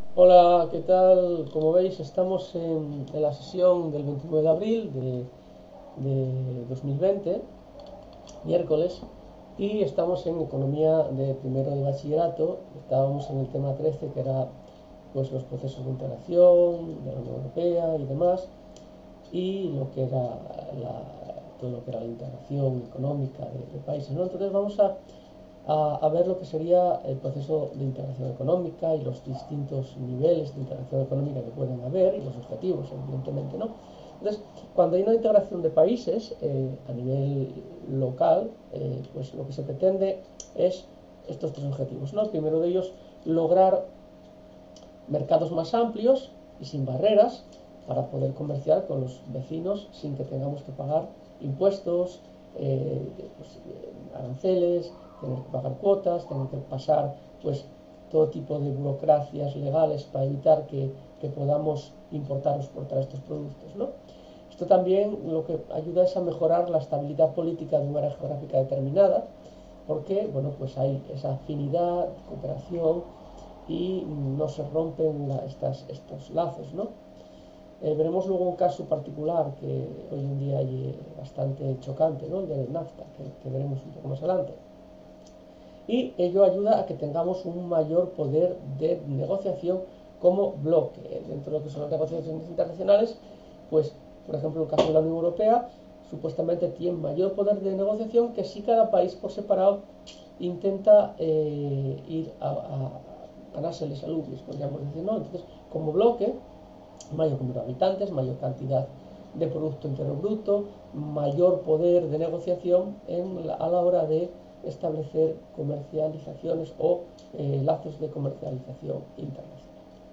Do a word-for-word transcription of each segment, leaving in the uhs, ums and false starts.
Hola, ¿qué tal? Como veis, estamos en, en la sesión del veintinueve de abril de, de dos mil veinte, miércoles, y estamos en economía de primero de bachillerato. Estábamos en el tema trece, que era pues los procesos de integración de la Unión Europea y demás, y lo que era la, todo lo que era la integración económica de, de países, ¿no? Entonces vamos a a, a, ver lo que sería el proceso de integración económica y los distintos niveles de integración económica que pueden haber y los objetivos, evidentemente, ¿no? Entonces, cuando hay una integración de países eh, a nivel local, eh, pues lo que se pretende es estos tres objetivos, ¿no? El primero de ellos, lograr mercados más amplios y sin barreras para poder comerciar con los vecinos sin que tengamos que pagar impuestos, eh, pues, eh, aranceles, tener que pagar cuotas, tener que pasar pues todo tipo de burocracias legales para evitar que, que podamos importar o exportar estos productos, ¿no? Esto también lo que ayuda es a mejorar la estabilidad política de un área geográfica determinada, porque bueno, pues hay esa afinidad, cooperación y no se rompen la, estas, estos lazos, ¿no? Eh, veremos luego un caso particular que hoy en día hay bastante chocante, ¿no? El del NAFTA, que, que veremos un poco más adelante. Y ello ayuda a que tengamos un mayor poder de negociación como bloque. Dentro de lo que son las negociaciones internacionales, pues, por ejemplo, el caso de la Unión Europea, supuestamente tiene mayor poder de negociación que si cada país por separado intenta eh, ir a, a ganárseles al ubios, podríamos decir, ¿no? Entonces, como bloque, mayor número de habitantes, mayor cantidad de Producto Interior Bruto, mayor poder de negociación en la, a la hora de establecer comercializaciones o eh, lazos de comercialización internacional.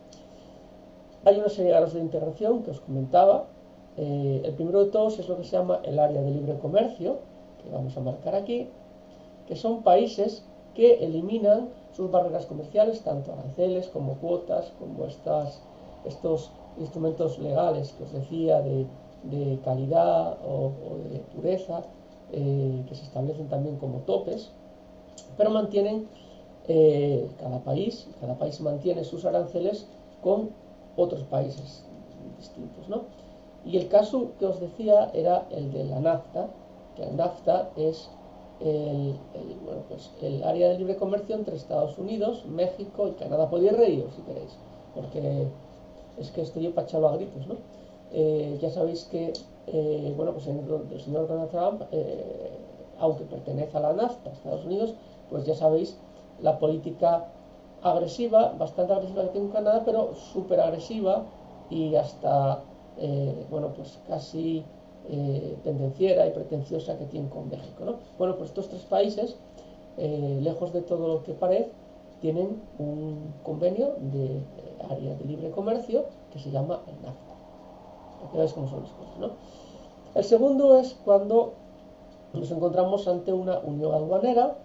Hay una serie de grados de integración que os comentaba. Eh, el primero de todos es lo que se llama el área de libre comercio, que vamos a marcar aquí, que son países que eliminan sus barreras comerciales, tanto aranceles como cuotas, como estas, estos instrumentos legales que os decía de, de calidad o, o, de pureza, eh, que se establecen también como topes, pero mantienen eh, cada país, cada país mantiene sus aranceles con otros países distintos, ¿no? Y el caso que os decía era el de la NAFTA, que la NAFTA es el, el, bueno, pues el área de libre comercio entre Estados Unidos, México y Canadá. Podéis reíros si queréis, porque es que estoy empachado a gritos, ¿no? Eh, ya sabéis que, eh, bueno, pues el, el señor Donald Trump, eh, aunque pertenece a la NAFTA, Estados Unidos, pues ya sabéis la política agresiva, bastante agresiva que tiene Canadá, pero súper agresiva y hasta, eh, bueno, pues casi eh, tendenciera y pretenciosa que tiene con México, ¿no? Bueno, pues estos tres países, eh, lejos de todo lo que parece, tienen un convenio de área de libre comercio que se llama el NAFTA. Para que veáis cómo son las cosas, ¿no? El segundo es cuando nos encontramos ante una unión aduanera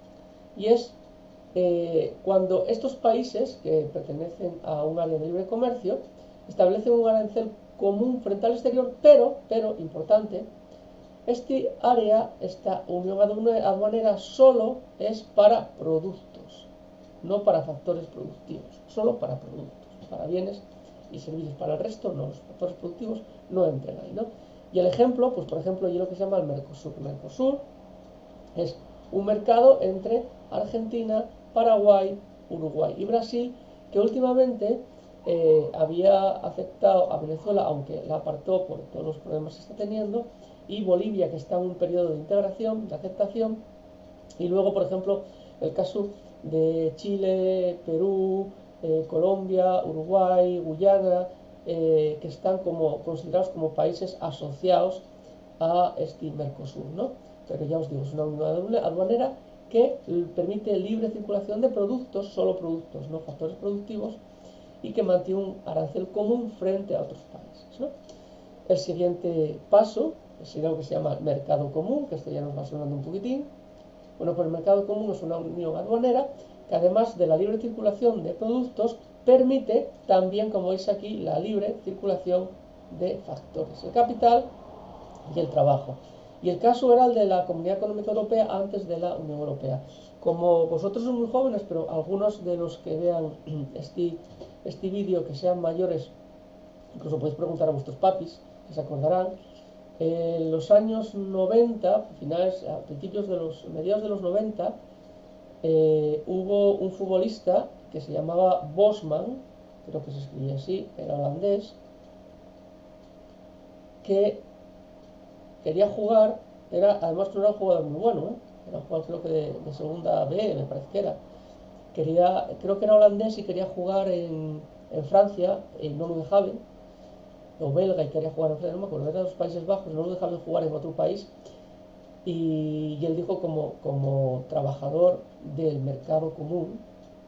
y es eh, cuando estos países que pertenecen a un área de libre comercio establecen un arancel común frente al exterior, pero, pero, importante, este área, esta unión aduanera solo es para productos, no para factores productivos, solo para productos, para bienes y servicios. Para el resto, no, los factores productivos no entran ahí, ¿no? Y el ejemplo, pues por ejemplo, hay lo que se llama el Mercosur. El Mercosur es un mercado entre Argentina, Paraguay, Uruguay y Brasil, que últimamente eh, había aceptado a Venezuela, aunque la apartó por todos los problemas que está teniendo, y Bolivia, que está en un periodo de integración, de aceptación, y luego, por ejemplo, el caso de Chile, Perú, eh, Colombia, Uruguay, Guyana, eh, que están como considerados como países asociados a este Mercosur, ¿no? Pero ya os digo, es una unión aduanera que permite libre circulación de productos, solo productos, no factores productivos, y que mantiene un arancel común frente a otros países, ¿no? El siguiente paso sería lo que se llama mercado común, que esto ya nos va sonando un poquitín. Bueno, pues el mercado común es una unión aduanera que, además de la libre circulación de productos, permite también, como veis aquí, la libre circulación de factores, el capital y el trabajo. Y el caso era el de la Comunidad Económica Europea antes de la Unión Europea. Como vosotros sois muy jóvenes, pero algunos de los que vean este, este vídeo que sean mayores, incluso podéis preguntar a vuestros papis, que se acordarán. En los años noventa, finales, a principios de los, mediados de los noventa, eh, hubo un futbolista que se llamaba Bosman, creo que se escribía así, era holandés, que quería jugar, era, además no era un jugador muy bueno, ¿eh? Era un jugador creo que de, de segunda B, me parece que era. Quería, creo que era holandés y quería jugar en, en Francia, y no lo dejaban, o belga y quería jugar en Francia, no me acuerdo, era de los Países Bajos, no lo dejaban jugar en otro país. Y, y él dijo como, como trabajador del mercado común,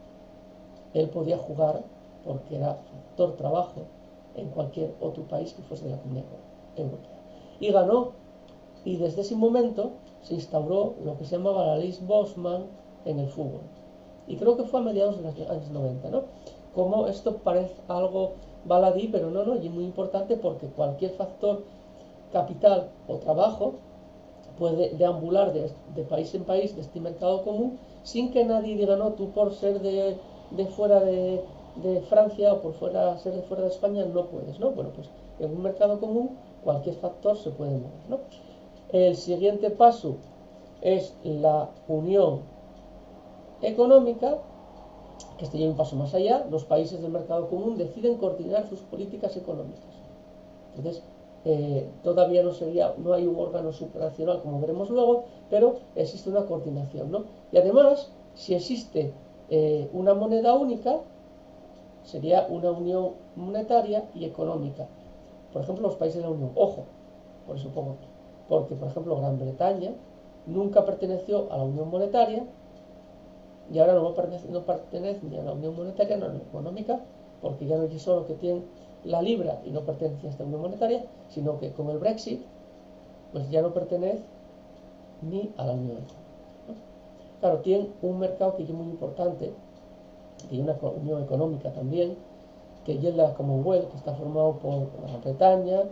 él podía jugar porque era factor trabajo en cualquier otro país que fuese de la Comunidad Europea. Y ganó, y desde ese momento se instauró lo que se llamaba la ley Bosman en el fútbol. Y creo que fue a mediados de los años noventa, ¿no? Como esto parece algo baladí, pero no, no, y es muy importante porque cualquier factor capital o trabajo puede deambular de, de país en país de este mercado común sin que nadie diga, no, tú por ser de, de fuera de, de Francia o por fuera, ser de fuera de España no puedes, ¿no? Bueno, pues en un mercado común cualquier factor se puede mover, ¿no? El siguiente paso es la unión económica, que este lleva un paso más allá. Los países del mercado común deciden coordinar sus políticas económicas. Entonces, eh, todavía no sería, no hay un órgano supranacional como veremos luego, pero existe una coordinación, ¿no? Y además, si existe eh, una moneda única, sería una unión monetaria y económica. Por ejemplo, los países de la Unión. Ojo, por eso pongo aquí. Porque, por ejemplo, Gran Bretaña nunca perteneció a la Unión Monetaria y ahora no pertenece, no pertenece ni a la Unión Monetaria ni a la Unión Económica, porque ya no es solo que tiene la libra y no pertenece a esta Unión Monetaria, sino que con el Brexit pues ya no pertenece ni a la Unión Económica, ¿no? Claro, tiene un mercado que es muy importante, tiene una unión económica también, que es la Commonwealth, que está formado por Gran Bretaña,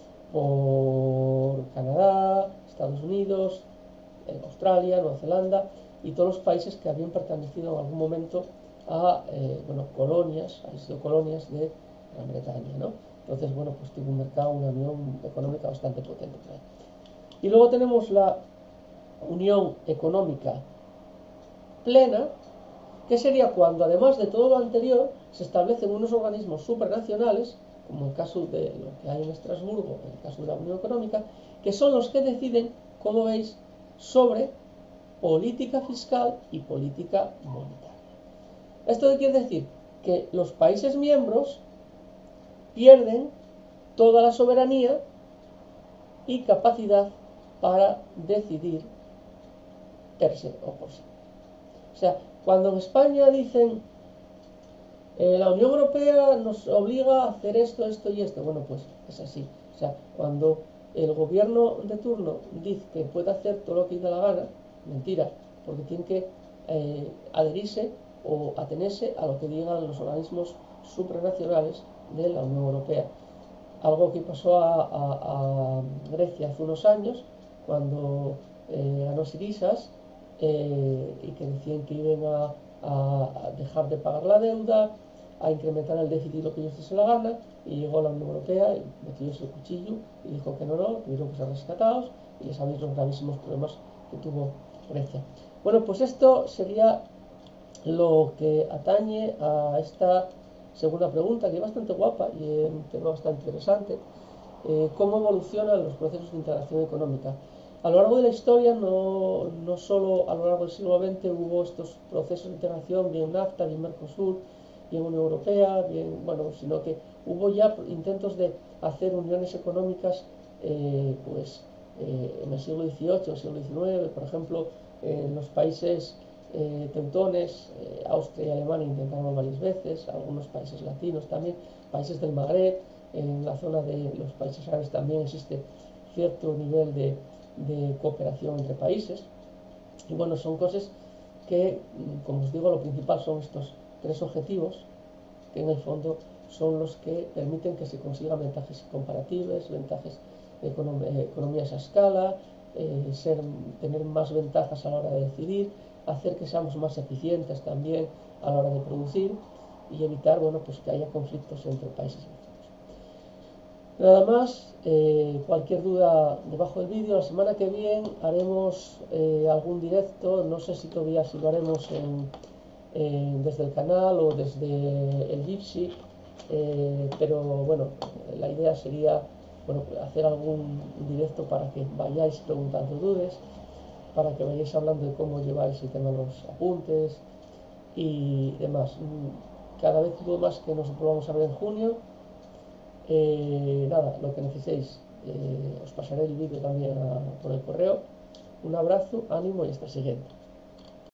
por Canadá, Estados Unidos, Australia, Nueva Zelanda y todos los países que habían pertenecido en algún momento a eh, bueno, colonias, han sido colonias de Gran Bretaña, ¿no? Entonces, bueno, pues tiene un mercado, una unión económica bastante potente por ahí. Y luego tenemos la unión económica plena, que sería cuando, además de todo lo anterior, se establecen unos organismos supranacionales, como el caso de lo que hay en Estrasburgo, en el caso de la Unión Económica, que son los que deciden, como veis, sobre política fiscal y política monetaria. ¿Esto qué quiere decir? Que los países miembros pierden toda la soberanía y capacidad para decidir per se o por sí. O sea, cuando en España dicen eh, la Unión Europea nos obliga a hacer esto, esto y esto, bueno, pues es así. O sea, cuando el gobierno de turno dice que puede hacer todo lo que le da la gana, mentira, porque tiene que eh, adherirse o atenerse a lo que digan los organismos supranacionales de la Unión Europea. Algo que pasó a, a, a Grecia hace unos años, cuando eh, ganó Sirisas, eh, y que decían que iban a, a dejar de pagar la deuda, a incrementar el déficit lo que ellos se la gana, y llegó la Unión Europea y metió el cuchillo y dijo que no, no, tuvieron que ser rescatados, y ya sabéis los gravísimos problemas que tuvo Grecia. Bueno, pues esto sería lo que atañe a esta segunda pregunta, que es bastante guapa y es un tema bastante interesante. Eh, ¿Cómo evolucionan los procesos de integración económica? A lo largo de la historia, no, no solo a lo largo del siglo veinte hubo estos procesos de integración, bien NAFTA, bien Mercosur, bien Unión Europea, bien, bueno, sino que hubo ya intentos de hacer uniones económicas eh, pues, eh, en el siglo dieciocho, en el siglo diecinueve, por ejemplo, en los países eh, teutones, eh, Austria y Alemania intentaron varias veces, algunos países latinos también, países del Magreb, en la zona de los países árabes también existe cierto nivel de, de cooperación entre países. Y bueno, son cosas que, como os digo, lo principal son estos tres objetivos, que en el fondo son los que permiten que se consigan ventajas comparativas, ventajas de econom economías a escala, eh, ser, tener más ventajas a la hora de decidir, hacer que seamos más eficientes también a la hora de producir, y evitar, bueno, pues que haya conflictos entre países vecinos. Nada más, eh, cualquier duda debajo del vídeo. La semana que viene haremos eh, algún directo, no sé si todavía si lo haremos en, en, desde el canal o desde el Jitsi, eh, pero bueno, la idea sería, bueno, hacer algún directo para que vayáis preguntando dudas, para que vayáis hablando de cómo lleváis el tema de los apuntes y demás. Cada vez dudo más que nos vamos a ver en junio. Eh, nada, lo que necesitéis, eh, os pasaré el vídeo también a, por el correo. Un abrazo, ánimo y hasta el siguiente.